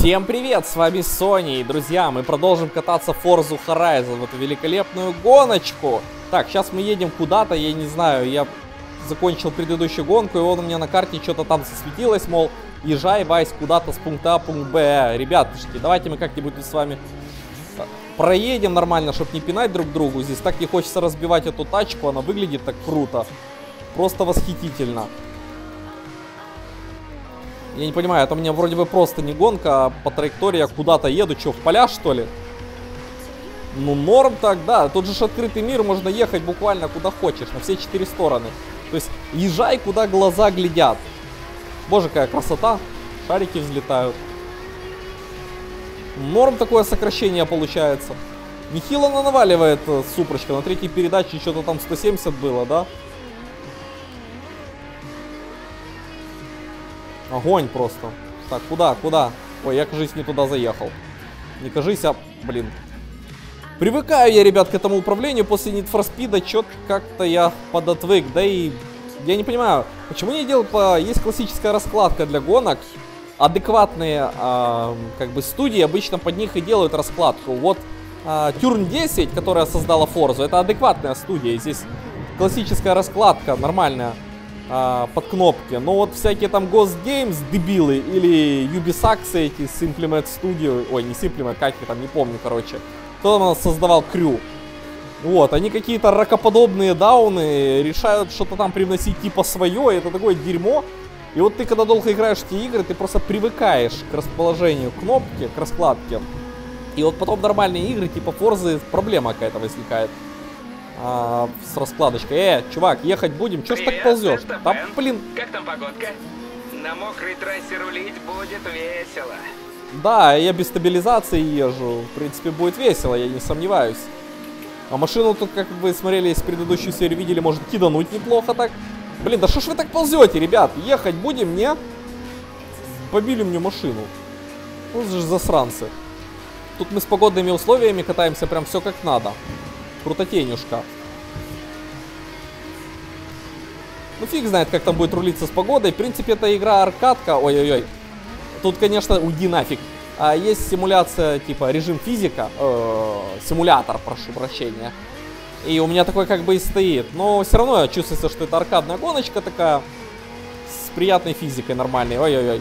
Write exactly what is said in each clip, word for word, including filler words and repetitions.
Всем привет, с вами Сони, и, друзья, мы продолжим кататься Forza Horizon, в эту великолепную гоночку. Так, сейчас мы едем куда-то, я не знаю, я закончил предыдущую гонку, и вот у меня на карте что-то там засветилось, мол, езжай, Вайс, куда-то с пункта А в пункт Б. Ребятушки, давайте мы как-нибудь с вами проедем нормально, чтобы не пинать друг другу. Здесь так не хочется разбивать эту тачку, она выглядит так круто, просто восхитительно. Я не понимаю, это у меня вроде бы просто не гонка, а по траектории я куда-то еду. Что, в поля, что ли? Ну, норм так, да. Тут же открытый мир, можно ехать буквально куда хочешь, на все четыре стороны. То есть, езжай, куда глаза глядят. Боже, какая красота. Шарики взлетают. Норм такое сокращение получается. Нехило наваливает Супрочка. На третьей передаче что-то там сто семьдесят было, да? Огонь просто. Так, куда, куда? Ой, я, кажись, не туда заехал. Не кажись, а, блин. Привыкаю я, ребят, к этому управлению. После Need for Speed что-то как-то я подотвык. Да и я не понимаю, почему не делать по... Есть классическая раскладка для гонок. Адекватные, э, как бы, студии обычно под них и делают раскладку. Вот э, Turn десять, которая создала Forza, это адекватная студия. Здесь классическая раскладка, нормальная. А, под кнопки. Но вот всякие там Ghost Games, дебилы, или Ubisoft эти, Simplement Studio, ой, не Simplement, как их там, не помню, короче. Кто там создавал Crew. Вот, они какие-то ракоподобные дауны, решают что-то там привносить типа свое, это такое дерьмо. И вот ты, когда долго играешь в эти игры, ты просто привыкаешь к расположению кнопки, к раскладке. И вот потом нормальные игры, типа Forza, проблема какая-то возникает. А, с раскладочкой. Э, чувак, ехать будем? Чё ж так ползешь? Там, блин. Как там погодка? На мокрой трассе рулить будет весело. Да, я без стабилизации езжу. В принципе, будет весело, я не сомневаюсь. А машину тут, как вы смотрели из предыдущей серии, видели, может кидануть неплохо так. Блин, да что ж вы так ползете, ребят? Ехать будем, не? Побили мне машину. Вот же засранцы. Тут мы с погодными условиями катаемся прям все как надо. Крутотенюшка. Ну фиг знает, как там будет рулиться с погодой. В принципе, это игра аркадка. Ой-ой-ой. Тут, конечно, уйди нафиг. А есть симуляция, типа режим физика. Э-э, симулятор, прошу прощения. И у меня такой как бы и стоит. Но все равно чувствуется, что это аркадная гоночка такая. С приятной физикой нормальной. Ой-ой-ой.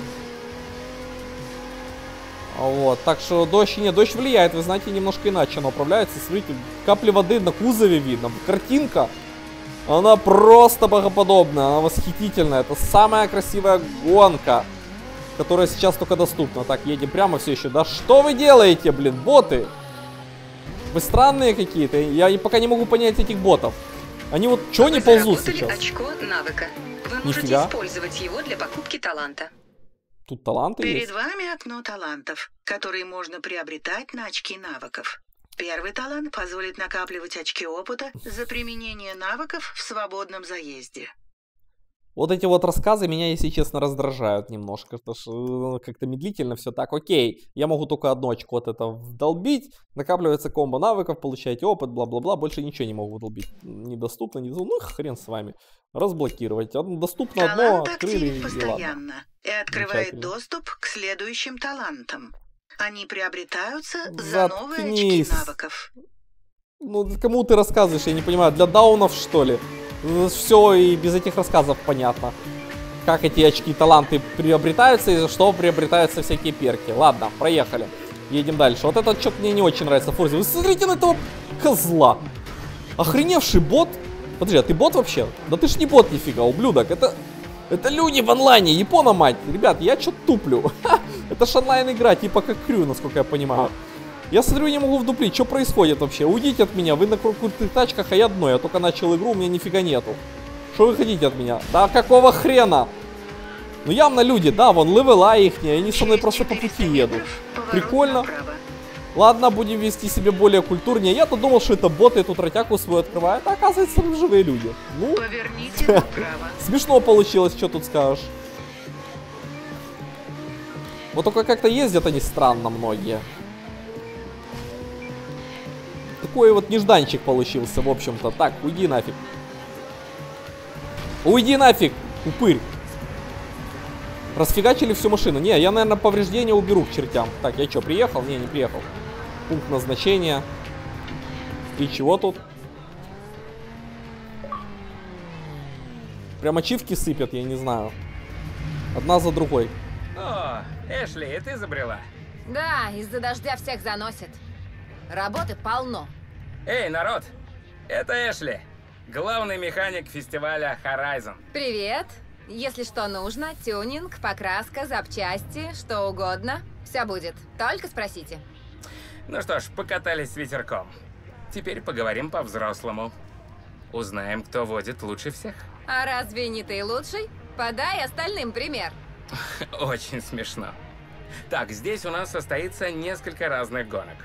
Вот, так что дождь, не, дождь влияет, вы знаете, немножко иначе она управляется. Смотрите, капли воды на кузове видно, картинка, она просто богоподобная, она восхитительная. Это самая красивая гонка, которая сейчас только доступна. Так, едем прямо все еще. Да что вы делаете, блин, боты? Вы странные какие-то, я пока не могу понять этих ботов. Они вот что не ползут сейчас? Очко навыка. Вы можете Нифига. Использовать его для покупки таланта. Тут таланты Перед есть? вами окно талантов, которые можно приобретать на очки навыков. Первый талант позволит накапливать очки опыта за применение навыков в свободном заезде. Вот эти вот рассказы меня, если честно, раздражают немножко, потому что как-то медлительно все так. Окей, я могу только одно очко от этого вдолбить, накапливается комбо навыков, получаете опыт, бла-бла-бла, больше ничего не могу вдолбить. Недоступно, недоступно, ну хрен с вами. Разблокировать. Доступно одно, Талант открыли активен и постоянно и открывает Замечательно. доступ к следующим талантам. Они приобретаются за Заткнись. новые очки навыков. Ну, кому ты рассказываешь, я не понимаю, для даунов что ли? Все и без этих рассказов понятно. Как эти очки таланты приобретаются и за что приобретаются всякие перки. Ладно, проехали. Едем дальше. Вот этот что-то мне не очень нравится в Forza. Вы смотрите на этого козла. Охреневший бот. Подожди, а ты бот вообще? Да ты ж не бот нифига, ублюдок. Это, это люди в онлайне, Япона мать. Ребят, я что-то туплю. Это ж онлайн игра, типа как Крю, насколько я понимаю. Я смотрю, не могу вдуплить, что происходит вообще? Уйдите от меня, вы на крутых тачках, а я одной. Я только начал игру, у меня нифига нету. Что вы хотите от меня? Да какого хрена? Ну явно люди, да, вон левела ихние, они со мной просто по пути едут. Прикольно. Ладно, будем вести себя более культурнее. Я-то думал, что это боты эту тротяку свою открывают, а оказывается, это живые люди. Ну, Поверните направо. смешно получилось, что тут скажешь. Вот только как-то ездят они странно многие. Такой вот нежданчик получился, в общем-то. Так, уйди нафиг. Уйди нафиг, упырь. Расфигачили всю машину. Не, я, наверное, повреждения уберу к чертям. Так, я что, приехал? Не, не приехал. Пункт назначения. И чего тут? Прям ачивки сыпят, я не знаю. Одна за другой. О, Эшли, и ты забрела? Да, из-за дождя всех заносит. Работы полно. Эй, народ! Это Эшли, главный механик фестиваля Horizon. Привет. Если что нужно, тюнинг, покраска, запчасти, что угодно. Все будет. Только спросите. Ну что ж, покатались с ветерком. Теперь поговорим по-взрослому. Узнаем, кто водит лучше всех. А разве не ты лучший? Подай остальным пример. Очень смешно. Так, здесь у нас состоится несколько разных гонок.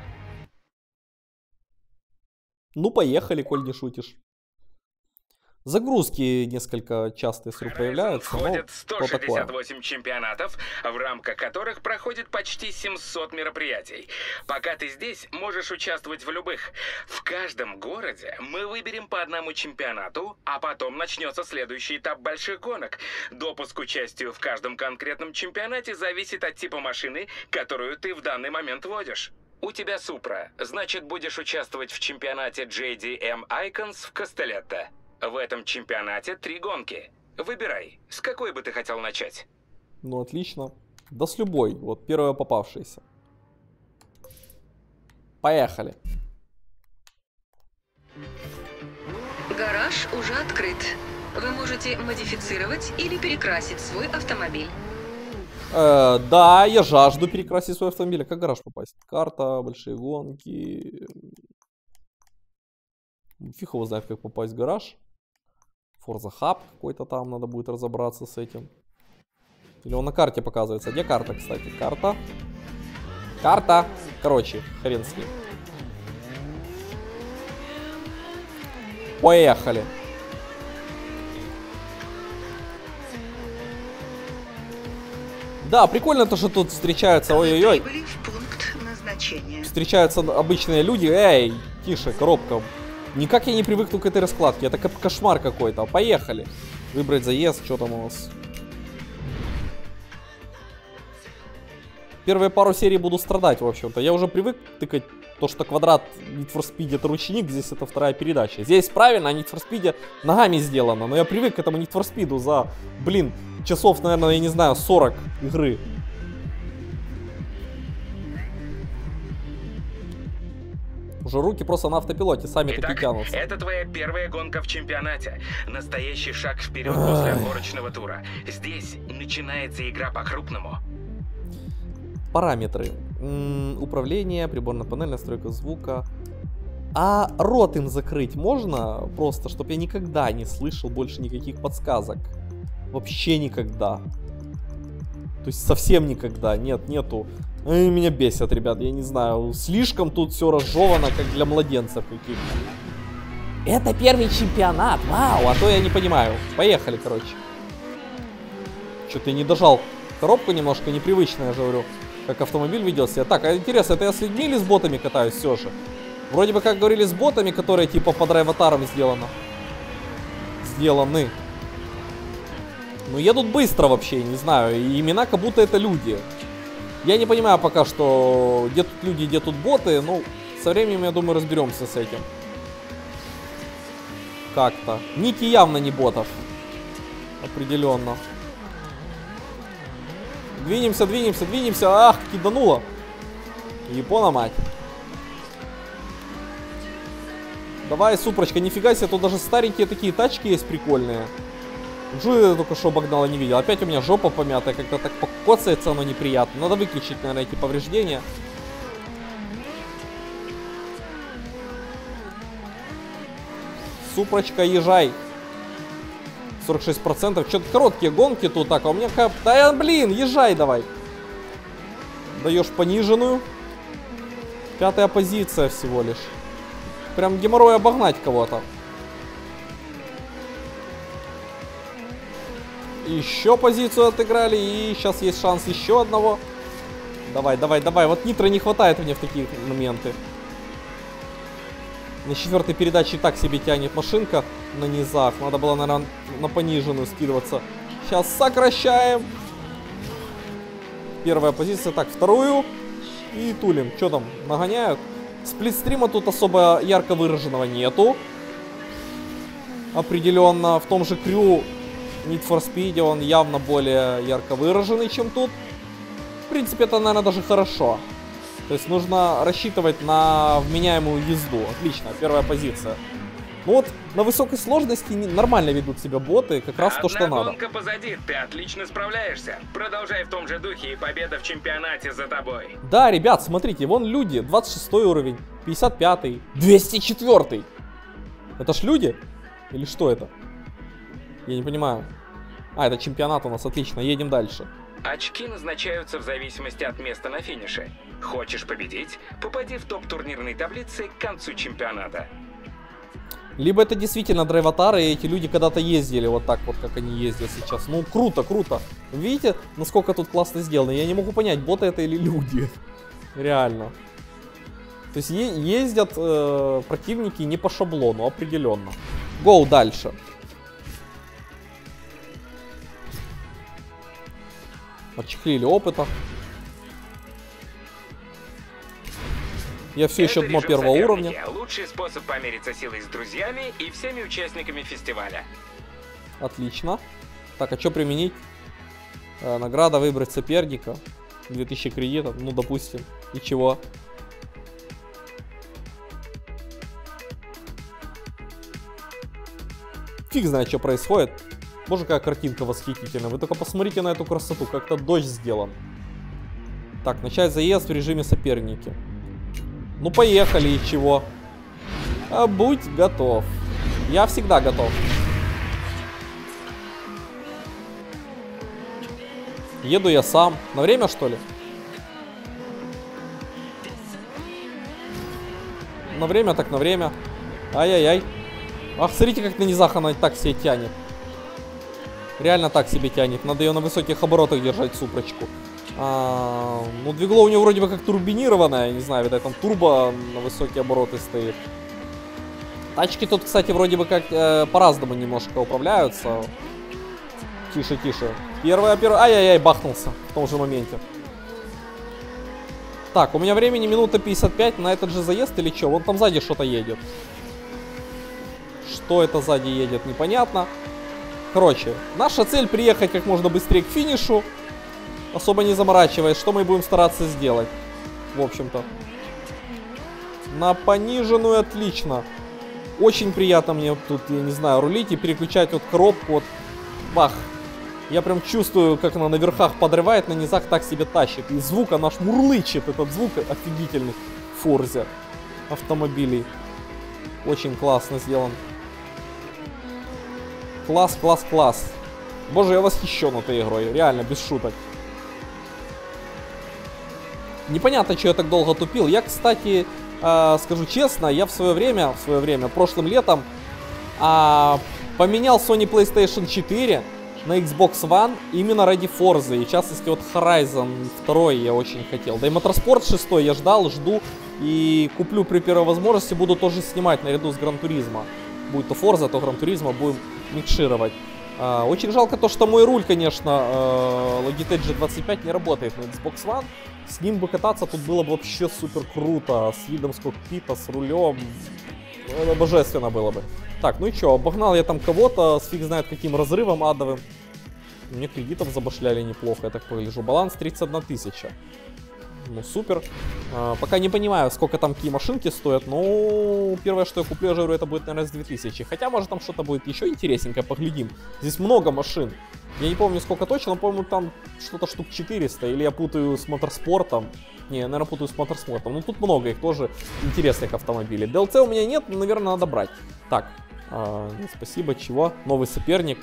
Ну, поехали, коль не шутишь. Загрузки несколько часто если появляются. Входит но сто шестьдесят восемь чемпионатов, в рамках которых проходит почти семьсот мероприятий. Пока ты здесь, можешь участвовать в любых. В каждом городе мы выберем по одному чемпионату, а потом начнется следующий этап больших гонок. Допуск к участию в каждом конкретном чемпионате зависит от типа машины, которую ты в данный момент водишь. У тебя Супра, значит будешь участвовать в чемпионате джей ди эм Icons в Кастелетто. В этом чемпионате три гонки. Выбирай, с какой бы ты хотел начать? Ну, отлично. Да с любой. Вот первая попавшаяся. Поехали. Гараж уже открыт. Вы можете модифицировать или перекрасить свой автомобиль. Э, да, я жажду перекрасить свой автомобиль. А как в гараж попасть? Карта, большие гонки. Фиг его знает, как попасть в гараж. Forza Hub какой-то там, надо будет разобраться с этим. Или он на карте показывается. Где карта, кстати? Карта. Карта. Короче, хрен с ним. Поехали. Да, прикольно то, что тут встречаются. Ой-ой-ой. Прибыли в пункт назначения. Встречаются обычные люди. Эй, тише, коробка. Никак я не привыкну к этой раскладке. Это как кошмар какой-то. Поехали. Выбрать заезд. Что там у нас? Первые пару серий буду страдать, в общем-то. Я уже привык тыкать то, что квадрат Need for Speed это ручник. Здесь это вторая передача. Здесь правильно, а Need for Speed ногами сделано. Но я привык к этому Need for Speed за, блин, часов, наверное, я не знаю, сорок игры. Уже руки просто на автопилоте, сами Итак, таки тянутся. это твоя первая гонка в чемпионате. Настоящий шаг вперед после отборочного тура. Здесь начинается игра по-крупному. Параметры. М-м, управление, приборная панель, настройка звука. А рот им закрыть можно? Просто, чтобы я никогда не слышал больше никаких подсказок. Вообще никогда. То есть совсем никогда. Нет, нету. Они меня бесят, ребят, я не знаю. Слишком тут все разжевано, как для младенцев каких-то. Это первый чемпионат, вау, а то я не понимаю. Поехали, короче. Что-то я не дожал коробку немножко, непривычно, я же говорю. Как автомобиль ведет себя. Так, а интересно, это я с людьми или с ботами катаюсь все же? Вроде бы как говорили с ботами, которые типа под драйватаром сделано. Сделаны. Ну едут быстро вообще, не знаю. И имена как будто это люди. Я не понимаю пока что, где тут люди, где тут боты. Ну, со временем, я думаю, разберемся с этим. Как-то. Ники явно не ботов. Определенно. Двинемся, двинемся, двинемся. Ах, кидануло. Япона, мать. Давай, Супрочка, нифига себе, тут даже старенькие такие тачки есть прикольные. Джу я только что обогнал, не видел. Опять у меня жопа помятая, как-то так покоцается оно неприятно. Надо выключить, наверное, эти повреждения. Супрочка, езжай. сорок шесть процентов. Что-то короткие гонки тут так. А у меня как... Да, блин, езжай давай. Даешь пониженную. Пятая позиция всего лишь. Прям геморрой обогнать кого-то. Еще позицию отыграли. И сейчас есть шанс еще одного. Давай, давай, давай. Вот нитро не хватает мне в такие моменты. На четвертой передаче и так себе тянет машинка на низах. Надо было, наверное, на пониженную скидываться. Сейчас сокращаем. Первая позиция. Так, вторую. И тулим. Что там, нагоняют? Сплитстрима тут особо ярко выраженного нету. Определенно. В том же Крю Need for Speed он явно более ярко выраженный, чем тут. В принципе, это, наверное, даже хорошо. То есть нужно рассчитывать на вменяемую езду. Отлично, первая позиция. Ну вот, на высокой сложности нормально ведут себя боты, как раз Одна то, что надо. гонка позади, ты отлично справляешься. Продолжай в том же духе, и победа в чемпионате за тобой. Да, ребят, смотрите, вон люди, двадцать шестой уровень, пятьдесят пятый, двести четвёртый. Это ж люди? Или что это? Я не понимаю. А, это чемпионат у нас, отлично, едем дальше. Очки назначаются в зависимости от места на финише. Хочешь победить? Попади в топ турнирной таблицы к концу чемпионата. Либо это действительно драйватары, и эти люди когда-то ездили вот так вот, как они ездят сейчас. Ну, круто, круто. Видите, насколько тут классно сделано? Я не могу понять, боты это или люди. Реально. То есть е ездят э, противники не по шаблону, определенно. Гоу дальше. Отчехлили опыта. Я все еще дно первого уровня. Лучший способ помериться силой с друзьями и всеми участниками фестиваля. Отлично. Так, а что применить? Э, награда выбрать соперника. две тысячи кредитов, ну допустим. И чего? Фиг знает, что происходит. Боже, какая картинка восхитительная. Вы только посмотрите на эту красоту. Как-то дождь сделан. Так, начать заезд в режиме соперники. Ну, поехали, и чего? А, будь готов. Я всегда готов. Еду я сам. На время, что ли? На время, так на время. Ай-яй-яй. Ах, смотрите, как на низах она так себе тянет. Реально так себе тянет. Надо ее на высоких оборотах держать, супрочку. А, ну, двигло у него вроде бы как турбинированное. Не знаю, видать, там турбо на высокие обороты стоит. Тачки тут, кстати, вроде бы как э, по-разному немножко управляются. Тише, тише. Первая, первая. Ай-яй-яй, бахнулся в том же моменте. Так, у меня времени минута пятьдесят пять на этот же заезд или что? Вон там сзади что-то едет. Что это сзади едет, непонятно. Короче, наша цель приехать как можно быстрее к финишу. Особо не заморачиваясь, что мы будем стараться сделать. В общем-то. На пониженную отлично. Очень приятно мне тут, я не знаю, рулить и переключать вот коробку. Вот. Бах. Я прям чувствую, как она на верхах подрывает, на низах так себе тащит. И звук она аж мурлычет. Этот звук офигительный в Форзе автомобилей. Очень классно сделан. Класс, класс, класс. Боже, я восхищен этой игрой. Реально, без шуток. Непонятно, что я так долго тупил. Я, кстати, э, скажу честно, я в свое время, в свое время, прошлым летом, э, поменял Sony PlayStation четыре на Xbox One именно ради Forza. И в частности, вот Horizon два я очень хотел. Да и Motorsport шесть я ждал, жду. И куплю при первой возможности, буду тоже снимать наряду с Gran Turismo. Будет то Forza, то Gran Turismo, будем микшировать. А, очень жалко то, что мой руль, конечно, э, Logitech джи двадцать пять не работает на Xbox One. С ним бы кататься тут было бы вообще супер круто. С видом с кокпита, с рулем. Это божественно было бы. Так, ну и что, обогнал я там кого-то с фиг знает каким разрывом адовым. Мне кредитов забашляли неплохо, я так погляжу. Баланс тридцать одна тысяча. Ну, супер. А, пока не понимаю, сколько там какие машинки стоят, но первое, что я куплю, я же говорю, это будет, наверное, с две тысячи. Хотя, может, там что-то будет еще интересненькое, поглядим. Здесь много машин. Я не помню, сколько точно, но, по-моему, там что-то штук четыреста. Или я путаю с моторспортом. Не, я, наверное, путаю с моторспортом. Ну, тут много их тоже интересных автомобилей. ди эл си у меня нет, но, наверное, надо брать. Так, а, спасибо, чего? Новый соперник.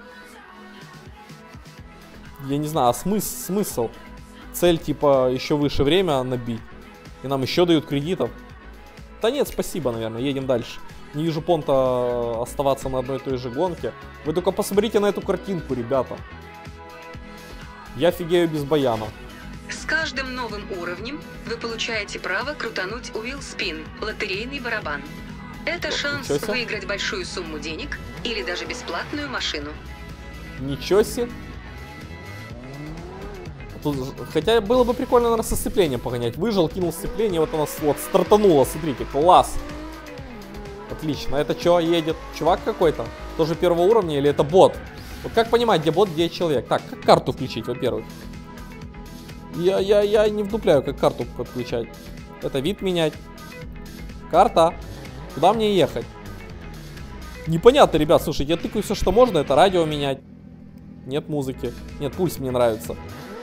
Я не знаю, а смысл? смысл? Цель, типа, еще выше время набить. И нам еще дают кредитов. Да нет, спасибо, наверное, едем дальше. Не вижу понта оставаться на одной и той же гонке. Вы только посмотрите на эту картинку, ребята. Я офигею без баяна. С каждым новым уровнем вы получаете право крутануть Wheel Spin, лотерейный барабан. Это шанс выиграть большую сумму денег или даже бесплатную машину. Ничего себе. Тут, хотя было бы прикольно, наверное, со сцеплением погонять. Выжил, кинул сцепление, вот оно вот стартануло, смотрите, класс. Отлично. Это что, едет чувак какой-то? Тоже первого уровня или это бот? Вот как понимать, где бот, где человек? Так, как карту включить, во-первых? Я, я, я не вдупляю, как карту подключать. Это вид менять. Карта. Куда мне ехать? Непонятно, ребят, слушайте, я тыкаю все, что можно. Это радио менять. Нет музыки. Нет, пульс мне нравится.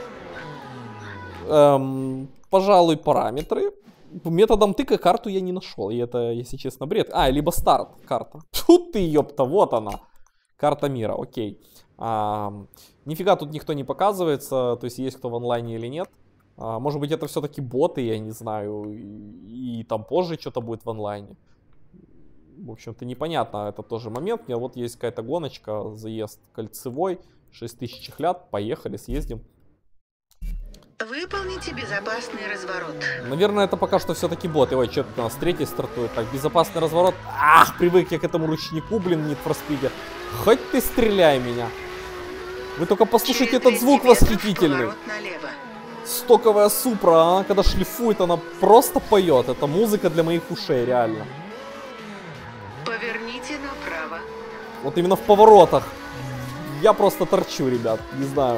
Эм, пожалуй, параметры. Методом тыка карту я не нашел. И это, если честно, бред. А, либо старт карта. Тут ты, ёпта, вот она. Карта мира, окей. А, нифига тут никто не показывается. То есть есть кто в онлайне или нет. А, может быть, это все-таки боты, я не знаю. И, и там позже что-то будет в онлайне. В общем-то, непонятно. Это тоже момент. У меня вот есть какая-то гоночка. Заезд кольцевой. шесть тысяч чехлят. Поехали, съездим. Выполните безопасный разворот. Наверное, это пока что все-таки боты. Ой, что-то у нас третий стартует. Так, безопасный разворот. Ах, привык я к этому ручнику, блин, Need for Speed. Хоть ты стреляй меня. Вы только послушайте этот звук восхитительный. Стоковая Супра, а, когда шлифует, она просто поет. Это музыка для моих ушей, реально. Поверните направо. Вот именно в поворотах. Я просто торчу, ребят, не знаю.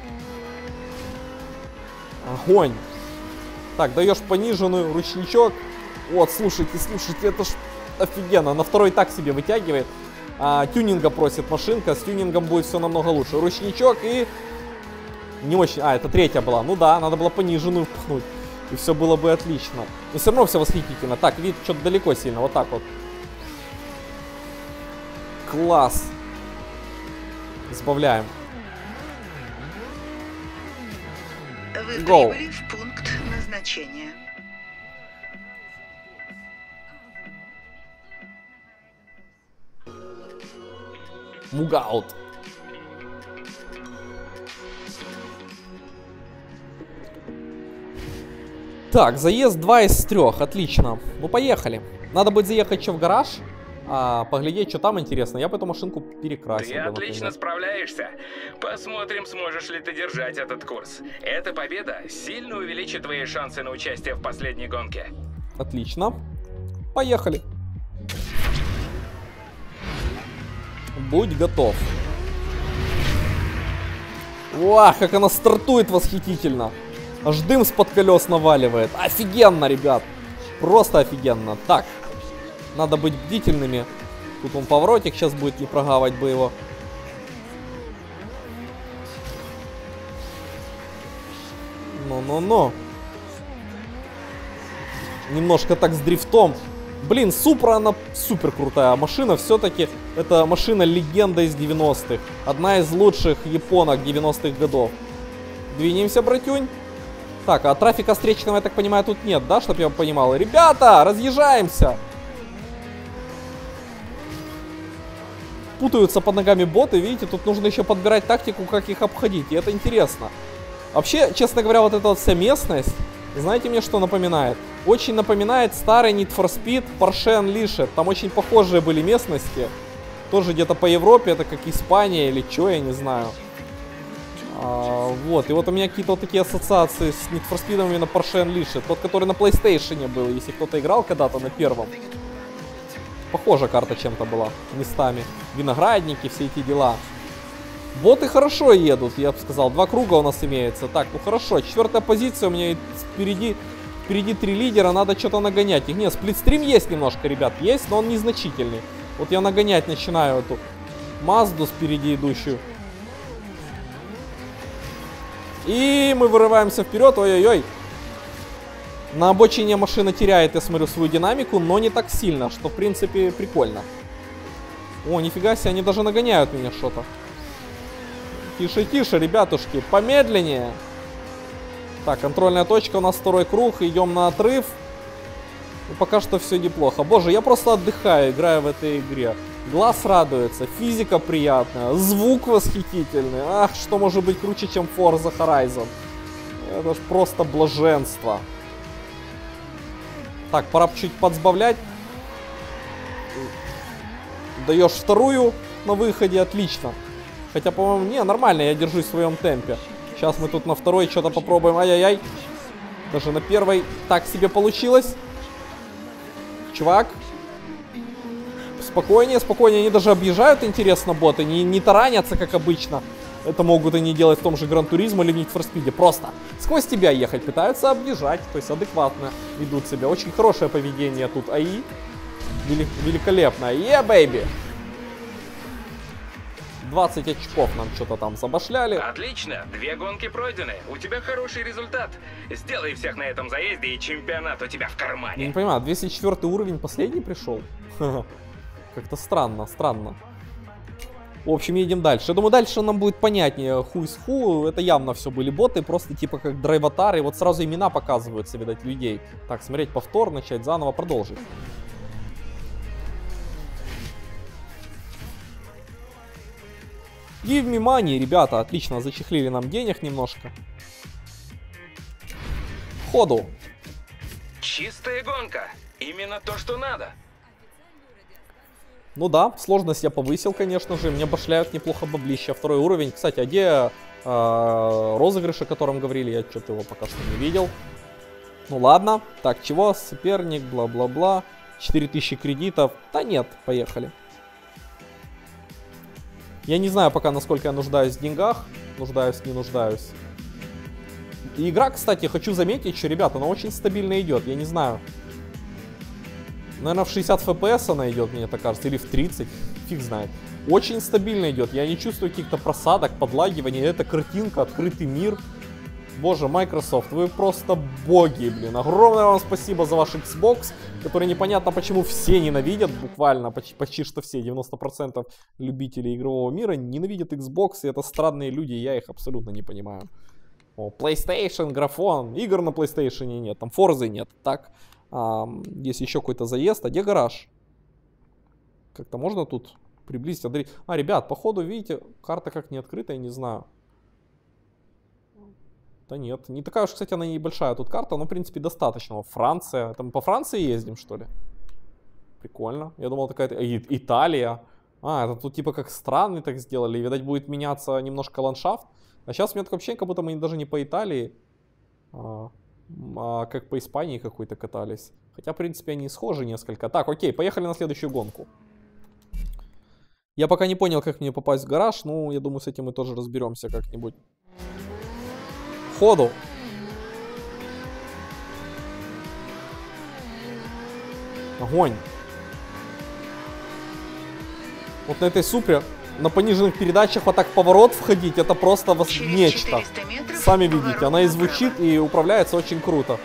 Огонь. Так, даешь пониженную, ручничок. Вот, слушайте, слушайте, это ж офигенно. На второй так себе вытягивает. А, тюнинга просит машинка. С тюнингом будет все намного лучше. Ручничок и... Не очень... А, это третья была. Ну да, надо было пониженную впихнуть. И все было бы отлично. Но все равно все восхитительно. Так, вид что-то далеко сильно. Вот так вот. Класс. Сбавляем. Вы Go. прибыли в пункт назначения. Мугаут. Так, заезд два из трех. Отлично. Ну, поехали. Надо будет заехать еще в гараж. А, поглядеть, что там интересно. Я бы эту машинку перекрасил. Ты бы, отлично например. справляешься. Посмотрим, сможешь ли ты держать этот курс. Эта победа сильно увеличит твои шансы на участие в последней гонке. Отлично. Поехали. Будь готов. Вау, как она стартует восхитительно. Аж дым с-под колес наваливает. Офигенно, ребят. Просто офигенно. Так. Надо быть бдительными. Тут он поворотик сейчас будет, не прогавать бы его. Ну-ну-ну. Немножко так с дрифтом. Блин, Супра, она супер крутая машина. Все-таки это машина-легенда из девяностых. Одна из лучших японок девяностых годов. Двинемся, братюнь. Так, а трафика встречного, я так понимаю, тут нет, да? Чтоб я понимал. Ребята, разъезжаемся. Путаются под ногами боты, видите, тут нужно еще подбирать тактику, как их обходить, и это интересно. Вообще, честно говоря, вот эта вот вся местность, знаете, мне что напоминает? Очень напоминает старый Need for Speed Porsche Unleashed. Там очень похожие были местности, тоже где-то по Европе, это как Испания или что, я не знаю. А, вот, и вот у меня какие-то вот такие ассоциации с Need for Speed именно Porsche Unleashed, тот, который на PlayStation был, если кто-то играл когда-то на первом. Похожа карта чем-то была, местами. Виноградники, все эти дела. Боты хорошо едут, я бы сказал. Два круга у нас имеется. Так, ну хорошо. Четвертая позиция у меня впереди. Впереди три лидера, надо что-то нагонять их. Нет, сплитстрим есть немножко, ребят. Есть, но он незначительный. Вот я нагонять начинаю эту Мазду впереди идущую. И мы вырываемся вперед. Ой-ой-ой. На обочине машина теряет, я смотрю, свою динамику, но не так сильно, что, в принципе, прикольно. О, нифига себе, они даже нагоняют меня что-то. Тише, тише, ребятушки, помедленнее. Так, контрольная точка, у нас второй круг, идем на отрыв. И пока что все неплохо. Боже, я просто отдыхаю, играя в этой игре. Глаз радуется, физика приятная, звук восхитительный. Ах, что может быть круче, чем Forza Horizon. Это ж просто блаженство. Так, пора чуть подсбавлять. Даешь вторую на выходе, отлично. Хотя, по-моему, не, нормально, я держусь в своем темпе. Сейчас мы тут на второй что-то попробуем. Ай-яй-яй. Даже на первой так себе получилось. Чувак. Спокойнее, спокойнее. Они даже объезжают, интересно, боты. Не, не таранятся, как обычно. Это могут они делать в том же Гран Туризмо или в Need for Speed. Просто сквозь тебя ехать. Пытаются объезжать. То есть адекватно ведут себя. Очень хорошее поведение тут. АИ. Велик, великолепно. Е, yeah, бэйби. двадцать очков нам что-то там забашляли. Отлично, две гонки пройдены. У тебя хороший результат. Сделай всех на этом заезде, и чемпионат у тебя в кармане. Я не понимаю, двести четвёртый уровень последний пришел? Как-то странно, странно. В общем, едем дальше. Я думаю, дальше нам будет понятнее. Who is who. Это явно все были боты, просто типа как драйватары. Вот сразу имена показываются, видать, людей. Так, смотреть повтор, начать заново, продолжить. Give me money, ребята, отлично, зачехлили нам денег немножко. Ходу. Чистая гонка. Именно то, что надо. Ну да, сложность я повысил, конечно же. Мне башляют неплохо баблища. Второй уровень. Кстати, а где э, розыгрыш, о котором говорили? Я что-то его пока что не видел. Ну ладно. Так, чего? Соперник, бла-бла-бла. четыре тысячи кредитов. Да нет, поехали. Я не знаю пока, насколько я нуждаюсь в деньгах. Нуждаюсь, не нуждаюсь. И игра, кстати, хочу заметить, что, ребята, она очень стабильно идет. Я не знаю. Наверное, в шестьдесят эф пи эс она идет, мне так кажется. Или в тридцать. Фиг знает. Очень стабильно идет. Я не чувствую каких-то просадок, подлагиваний. Это картинка, открытый мир. Боже, Microsoft, вы просто боги, блин. Огромное вам спасибо за ваш Xbox, который непонятно почему все ненавидят, буквально почти, почти что все, девяносто процентов любителей игрового мира ненавидят Xbox, и это странные люди, я их абсолютно не понимаю. О, PlayStation, графон, игр на PlayStation нет, там Forza нет. Так, а, есть еще какой-то заезд, а где гараж? Как-то можно тут приблизить? А, ребят, походу, видите, карта как не открыта, я не знаю. Да нет, не такая уж, кстати, она небольшая тут карта, но, в принципе, достаточно. Франция, это мы по Франции ездим, что ли? Прикольно. Я думал, такая-то... Италия. А, это тут типа как страны так сделали, видать, будет меняться немножко ландшафт. А сейчас у меня такое ощущение, как будто мы даже не по Италии, а, а как по Испании какой-то катались. Хотя, в принципе, они схожи несколько. Так, окей, поехали на следующую гонку. Я пока не понял, как мне попасть в гараж, ну, я думаю, с этим мы тоже разберемся как-нибудь. Ходу. Огонь. Вот на этой супре, на пониженных передачах вот так в поворот входить, это просто вас... нечто. Сами видите, она и звучит, и управляется очень круто.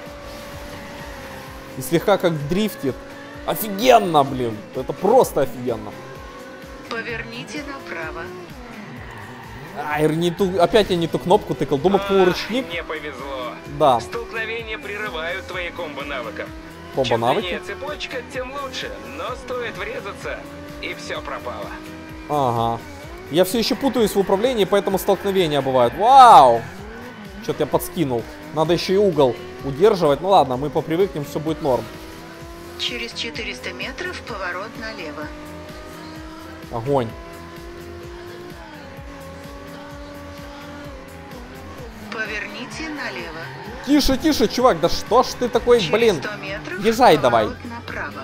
И слегка как дрифтит. Офигенно, блин. Это просто офигенно. Поверните направо. Ай, не ту... опять я не ту кнопку тыкал. Думал, полуручник. Мне повезло. Да. Столкновения прерывают твои комбо навыков. Комбо навыки? Чем длиннее цепочка, тем лучше. Но стоит врезаться, и все пропало. Ага. Я все еще путаюсь в управлении, поэтому столкновения бывают. Вау! Что-то я подскинул. Надо еще и угол удерживать. Ну ладно, мы попривыкнем, все будет норм. Через четыреста метров поворот налево. Огонь. Поверните налево. Тише, тише, чувак, да что ж ты такой, Через блин. сто метров Езжай давай. направо.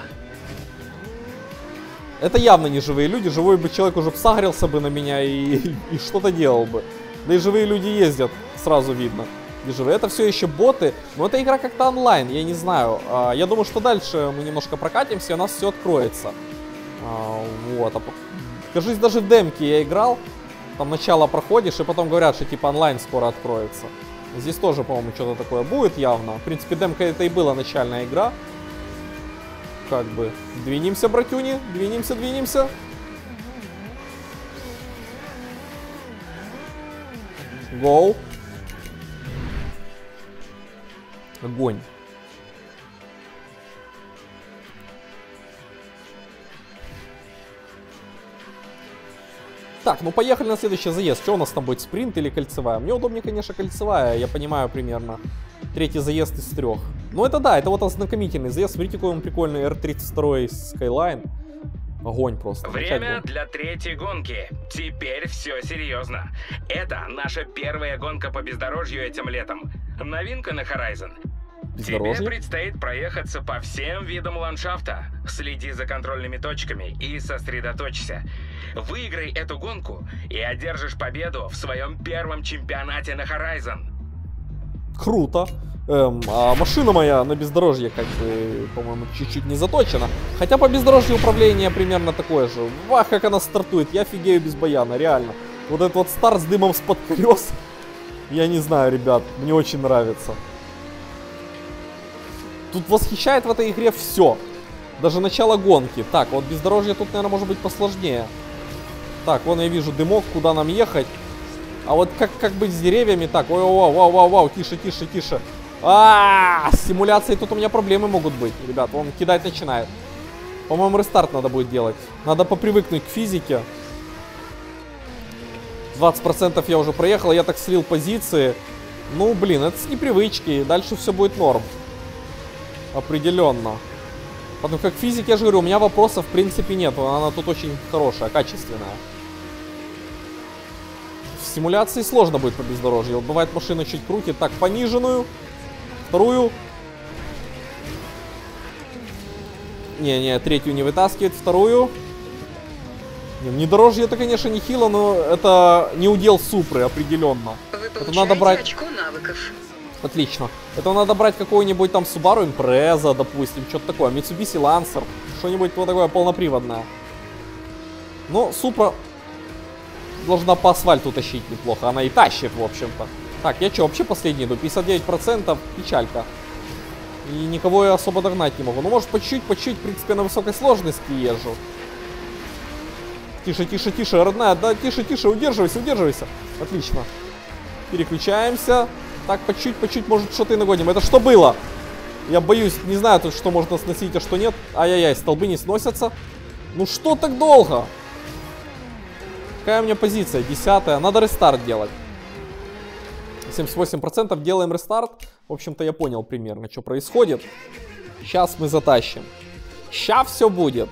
Это явно не живые люди. Живой бы человек уже сагрился бы на меня и, и, и что-то делал бы. Да и живые люди ездят, сразу видно. И живые. Это все еще боты. Но эта игра как-то онлайн, я не знаю. Я думаю, что дальше мы немножко прокатимся, и у нас все откроется. Вот. Кажись, даже в демке я играл. Там начало проходишь, и потом говорят, что типа онлайн скоро откроется. Здесь тоже, по-моему, что-то такое будет явно. В принципе, демка это и была начальная игра. Как бы. Двинемся, братюни. Двинемся, двинемся. Гоу. Огонь. Так, ну поехали на следующий заезд. Что у нас там будет, спринт или кольцевая? Мне удобнее, конечно, кольцевая, я понимаю примерно. Третий заезд из трех. Ну это да, это вот ознакомительный заезд. Смотрите, какой он прикольный эр тридцать два Skyline. Огонь просто. Время для третьей гонки. Теперь все серьезно. Это наша первая гонка по бездорожью этим летом. Новинка на Horizon. Тебе предстоит проехаться по всем видам ландшафта. Следи за контрольными точками и сосредоточься. Выиграй эту гонку и одержишь победу в своем первом чемпионате на Horizon. Круто. Эм, а машина моя на бездорожье, как бы, по-моему, чуть-чуть не заточена. Хотя по бездорожью управление примерно такое же. Вах, как она стартует. Я офигею без баяна, реально. Вот этот вот старт с дымом с-под колес. Я не знаю, ребят, мне очень нравится. Тут восхищает в этой игре все. Даже начало гонки. Так, вот бездорожье тут, наверное, может быть посложнее. Так, вон я вижу дымок, куда нам ехать. А вот как, как быть с деревьями? Так, ой, вау, вау, вау, вау, тише, тише, тише. А, с симуляцией тут у меня проблемы могут быть, ребят. Он кидать начинает. По-моему, рестарт надо будет делать. Надо попривыкнуть к физике. двадцать процентов я уже проехал, я так слил позиции. Ну, блин, это с непривычки. Дальше все будет норм. Определенно. Потому как к физике, я же говорю, у меня вопросов в принципе нет. Она тут очень хорошая, качественная. В симуляции сложно будет по бездорожью. Вот бывает, машина чуть крутит. Так, пониженную. Вторую. Не-не, третью не вытаскивает. Вторую. Не, внедорожье это, конечно, не хило, но это не удел Супры, определенно. Вы это надо брать... очко навыков. Отлично. Это надо брать какой-нибудь там Subaru Impreza, допустим, что-то такое. Mitsubishi Lancer. Что-нибудь вот такое полноприводное. Но Супра должна по асфальту тащить неплохо. Она и тащит, в общем-то. Так, я что, вообще последний иду? пятьдесят девять процентов. Печалька. И никого я особо догнать не могу. Ну, может, по чуть-чуть, по чуть-чуть, в принципе, на высокой сложности езжу. Тише, тише, тише, родная. Да, тише, тише, удерживайся, удерживайся. Отлично. Переключаемся. Так, по чуть-чуть, по чуть-чуть, может, что-то и нагоним. Это что было? Я боюсь, не знаю тут, что можно сносить, а что нет. Ай-яй-яй, столбы не сносятся. Ну, что так долго? Какая у меня позиция? Десятая. Надо рестарт делать. семьдесят восемь процентов делаем рестарт. В общем-то, я понял примерно, что происходит. Сейчас мы затащим. Сейчас все будет.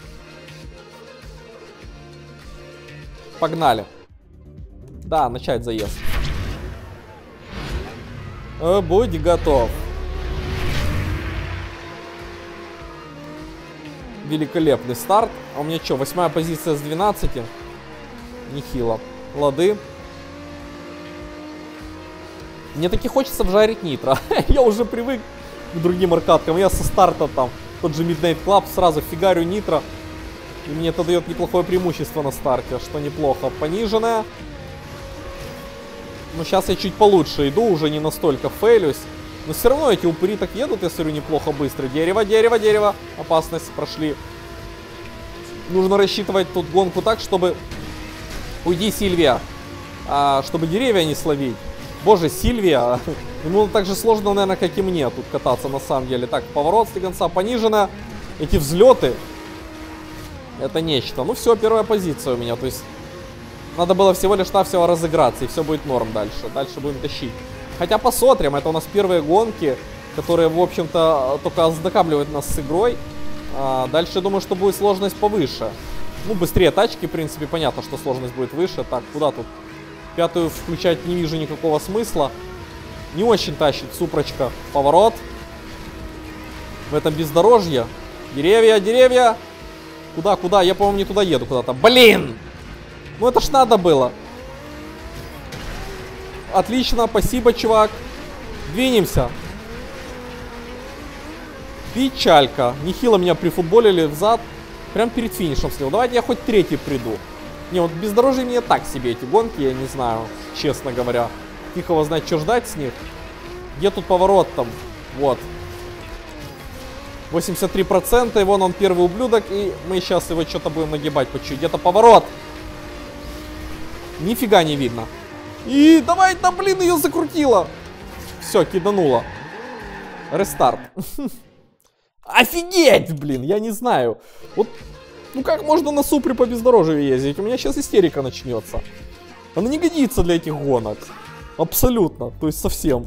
Погнали. Да, начать заезд. Э, будь готов. Великолепный старт. А у меня что, восьмая позиция с двенадцати? Нехило. Лады. Мне таки хочется вжарить нитро. Я уже привык к другим аркадкам. Я со старта там, тот же Midnight Club, сразу фигарю нитро. И мне это дает неплохое преимущество на старте, что неплохо. Пониженное. Но сейчас я чуть получше иду, уже не настолько фейлюсь. Но все равно эти упыри так едут, я смотрю, неплохо быстро. Дерево, дерево, дерево. Опасность прошли. Нужно рассчитывать тут гонку так, чтобы... Уйди, Сильвия. А, чтобы деревья не словить. Боже, Сильвия. Ему так же сложно, наверное, как и мне тут кататься на самом деле. Так, поворот с конца понижено. Эти взлеты. Это нечто. Ну все, первая позиция у меня. То есть надо было всего лишь навсего разыграться, и все будет норм дальше. Дальше будем тащить. Хотя посмотрим, это у нас первые гонки, которые, в общем-то, только ознакомливают нас с игрой. А дальше, я думаю, что будет сложность повыше. Ну, быстрее тачки, в принципе, понятно, что сложность будет выше. Так, куда тут? Пятую включать не вижу никакого смысла. Не очень тащит Супрочка. Поворот. В этом бездорожье. Деревья, деревья. Куда, куда? Я, по-моему, не туда еду куда-то. Блин! Ну это ж надо было. Отлично, спасибо, чувак. Двинемся. Печалька. Нехило меня прифутболили взад. Прям перед финишем слил. Давайте я хоть третий приду. Не, вот бездорожье мне так себе эти гонки, я не знаю, честно говоря. Фиг знать, что ждать с них. Где тут поворот там? Вот. восемьдесят три процента, и вон он первый ублюдок, и мы сейчас его что-то будем нагибать по чуть. Где-то поворот. Нифига не видно. И давай, да блин, ее закрутило. Все, кидануло. Рестарт. Офигеть, блин, я не знаю. Вот, ну как можно на Супре по бездорожью ездить? У меня сейчас истерика начнется. Она не годится для этих гонок. Абсолютно, то есть совсем.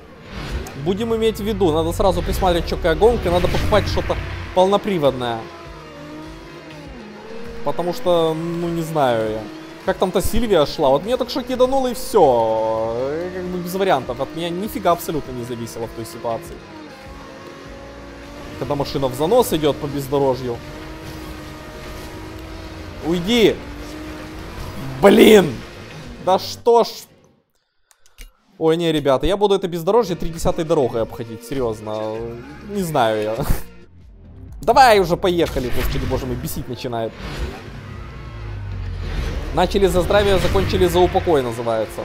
Будем иметь в виду, надо сразу присматривать, что какая гонка. Надо покупать что-то полноприводное. потому что, ну, не знаю я. Как там-то Сильвия шла, вот мне так что кидануло и все. Как бы без вариантов, от меня нифига абсолютно не зависело в той ситуации. Когда машина в занос идет по бездорожью. Уйди! Блин! Да что ж... Ой, не, ребята, я буду это бездорожье три десятой дорогой обходить, серьезно. Не знаю я. Давай уже поехали, господи боже мой, бесить начинает. Начали за здравие, закончили за упокой, называется.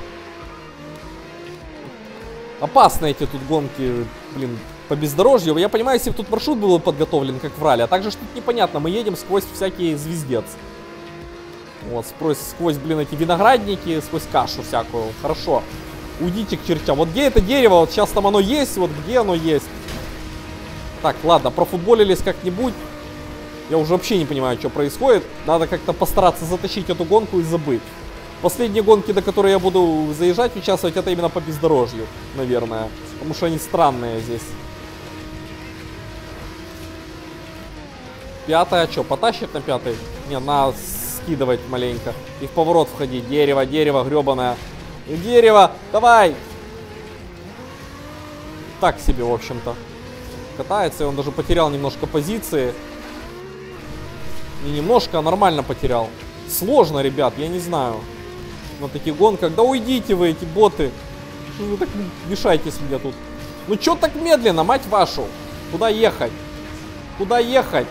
Опасны эти тут гонки, блин, по бездорожью. Я понимаю, если бы тут маршрут был подготовлен, как в ралли, а также что-то непонятно, мы едем сквозь всякие звездец. Вот, сквозь, сквозь, блин, эти виноградники, сквозь кашу всякую. Хорошо. Уйдите к чертям. Вот где это дерево? Вот сейчас там оно есть, вот где оно есть. Так, ладно, профутболились как-нибудь. Я уже вообще не понимаю, что происходит. Надо как-то постараться затащить эту гонку и забыть. Последние гонки, до которой я буду заезжать, участвовать, это именно по бездорожью, наверное. Потому что они странные здесь. Пятая, что, потащит на пятый? Не, надо скидывать маленько. И в поворот входить. Дерево, дерево, гребаное. И дерево, давай! Так себе, в общем-то. Катается, и он даже потерял немножко позиции. Не немножко, а нормально потерял. Сложно, ребят, я не знаю. На таких гонках. Да уйдите вы, эти боты. Что вы так мешаетесь мне тут? Ну чё так медленно, мать вашу? Куда ехать? Куда ехать?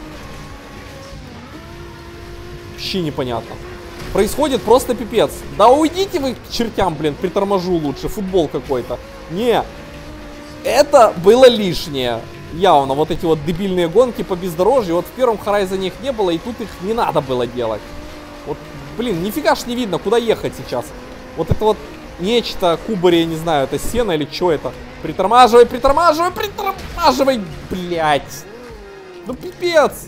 Вообще непонятно. Происходит просто пипец. Да уйдите вы к чертям, блин, приторможу лучше. Футбол какой-то. Не. Это было лишнее. Явно, вот эти вот дебильные гонки по бездорожью. Вот в первом Horizon их не было, и тут их не надо было делать. Вот, блин, нифига ж не видно, куда ехать сейчас. Вот это вот нечто, кубари, я не знаю, это сено или что это. Притормаживай, притормаживай, притормаживай, блядь. Ну пипец.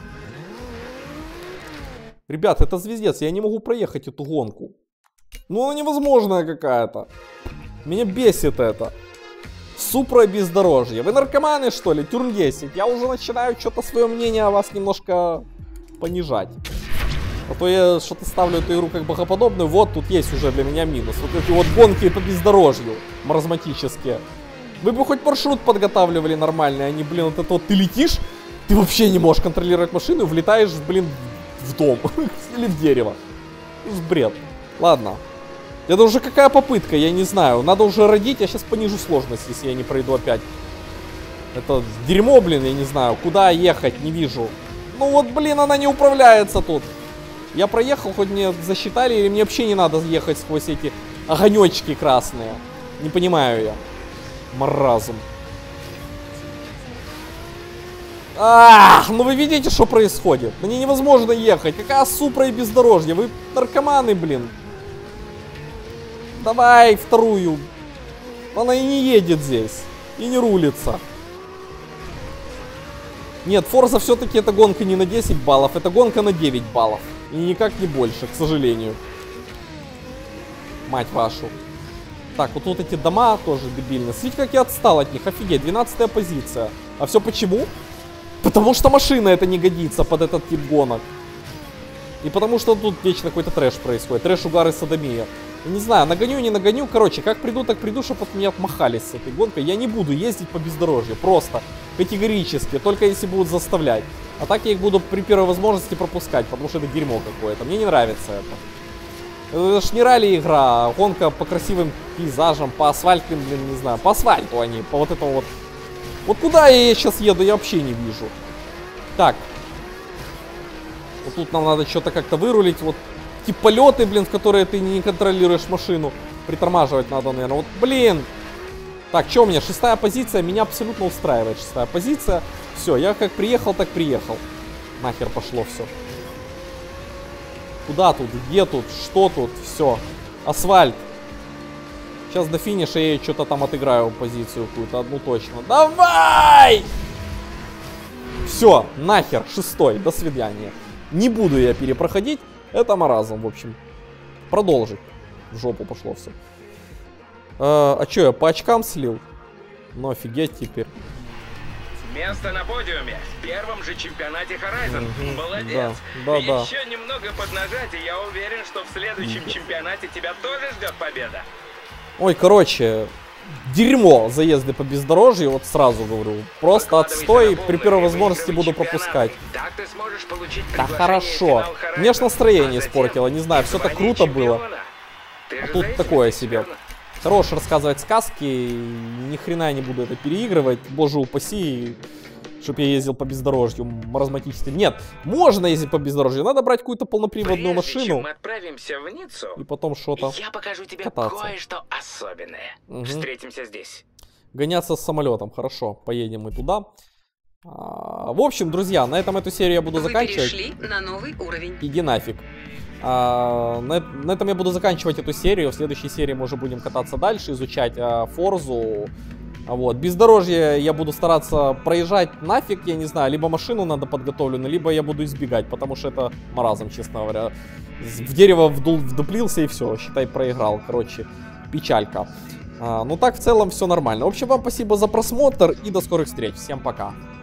Ребят, это звездец, я не могу проехать эту гонку. Ну она невозможная какая-то. Меня бесит это. Супра бездорожье. Вы наркоманы, что ли? Тюрн десять. Я уже начинаю что-то свое мнение о вас немножко понижать. А то я что-то ставлю эту игру как богоподобную. Вот тут есть уже для меня минус. Вот эти вот гонки по бездорожью. Маразматические. Вы бы хоть маршрут подготавливали нормальный, а не, блин, вот это вот ты летишь, ты вообще не можешь контролировать машину, влетаешь, блин, в дом. Или в дерево. Бред. Ладно. Это уже какая попытка, я не знаю. Надо уже родить, я сейчас понижу сложность, если я не пройду опять. Это дерьмо, блин, я не знаю. Куда ехать, не вижу. Ну вот, блин, она не управляется тут. Я проехал, хоть мне засчитали, или мне вообще не надо ехать сквозь эти огонечки красные. Не понимаю я. Маразм. Ах, ну вы видите, что происходит? Мне невозможно ехать. Какая супра и бездорожье. Вы наркоманы, блин. Давай вторую. Она и не едет здесь. И не рулится. Нет, Форза все-таки эта гонка не на десять баллов. Это гонка на девять баллов. И никак не больше, к сожалению. Мать вашу. Так, вот тут эти дома тоже дебильные. Смотрите, как я отстал от них. Офигеть, двенадцатая позиция. А все почему? Потому что машина это не годится под этот тип гонок. И потому что тут вечно какой-то трэш происходит. Трэш, угар и садомия. Не знаю, нагоню, не нагоню. Короче, как приду, так приду, чтобы от меня отмахались с этой гонкой. Я не буду ездить по бездорожью. Просто. Категорически. Только если будут заставлять. А так я их буду при первой возможности пропускать. Потому что это дерьмо какое-то. Мне не нравится это. Это ж не ралли игра. А гонка по красивым пейзажам. По асфальтным, блин, не знаю. По асфальту они. По вот этому вот. Вот куда я сейчас еду, я вообще не вижу. Так. Вот тут нам надо что-то как-то вырулить. Вот. Типа полеты, блин, в которые ты не контролируешь машину. Притормаживать надо, наверное. Вот, блин. Так, что у меня? Шестая позиция. Меня абсолютно устраивает шестая позиция. Все, я как приехал, так приехал. Нахер пошло все. Куда тут? Где тут? Что тут? Все. Асфальт. Сейчас до финиша я что-то там отыграю позицию какую-то. Одну точно. Давай! Все, нахер. Шестой. До свидания. Не буду я перепроходить. Это маразм, в общем. Продолжить. В жопу пошло все. А, а что, я по очкам слил? Ну офигеть теперь. Место на подиуме в первом же чемпионате Horizon. Мгм, Молодец. да, да, да. Еще немного поднажать, и я уверен, что в следующем чемпионате тебя тоже ждет победа. Ой, короче, дерьмо заезды по бездорожью, вот сразу говорю. Просто отстой, при первой возможности буду пропускать. Так ты сможешь получить Да приглашение в хорошо. финал Horizon, Мне ж настроение а затем испортило, не знаю, все так звание круто было. чемпиона. Ты А же тут за этим такое здесь, себе. верно? Хорош рассказывать сказки, ни хрена я не буду это переигрывать, боже упаси, чтоб я ездил по бездорожью маразматически. Нет, можно ездить по бездорожью, надо брать какую-то полноприводную Прежде чем машину мы отправимся в Ниццу, и потом что-то я покажу тебе кататься. кое-что особенное. Мгм. Встретимся здесь. гоняться с самолетом. Хорошо, поедем мы туда. А, в общем, друзья, на этом эту серию я буду Вы заканчивать. перешли на новый уровень. Иди нафиг. А, на, на этом я буду заканчивать эту серию. В следующей серии мы уже будем кататься дальше, изучать а, Форзу. А вот. Бездорожье я буду стараться проезжать нафиг, я не знаю. Либо машину надо подготовленную, либо я буду избегать, потому что это маразм, честно говоря. В дерево вдул, вдуплился и все, считай, проиграл. Короче, печалька. А, ну так, в целом, все нормально. В общем, вам спасибо за просмотр и до скорых встреч. Всем пока.